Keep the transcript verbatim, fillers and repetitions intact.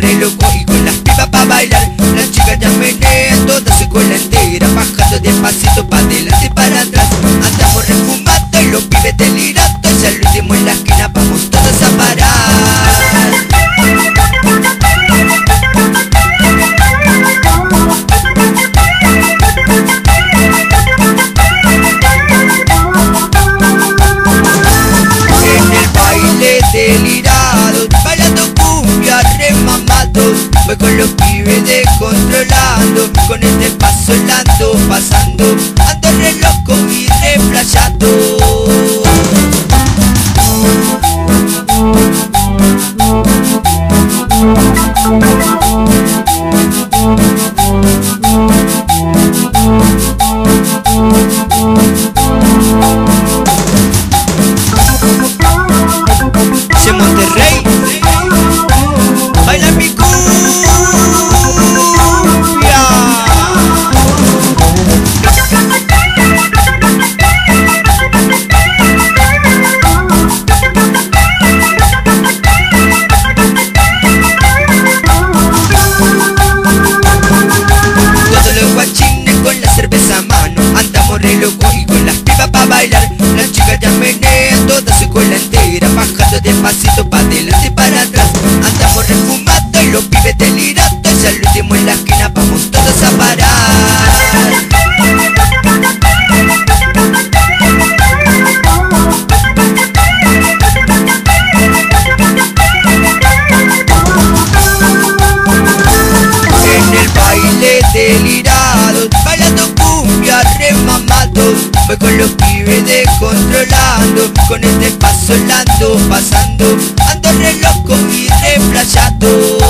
re loco y con las pipas pa' bailar. Las chicas ya menean toda su cola entera, bajando despacito pa' adelante y para atrás. Andamos refumando y los pibes delirando, ya al último en la esquina vamos todos a parar. En el baile delirados, bailando cumbia remamados, voy con los pibes descontrolando, con este paso lento pasando, ando re loco y re playado. De Monterrey, baila mi cumbia. Todos los guachines con la cerveza a mano, andamos re locos y con las pipas pa' bailar. Las chicas ya menean toda su cola entera, bajando despacito pa' adelante y para atrás. Andamos refumando y los pibes delirando, ya al último en la esquina vamos todos a parar. En el baile delirados, bailando cumbia remamados, voy con los pibes descontrolando, con este paso lento pasando, ando re loco y re playado.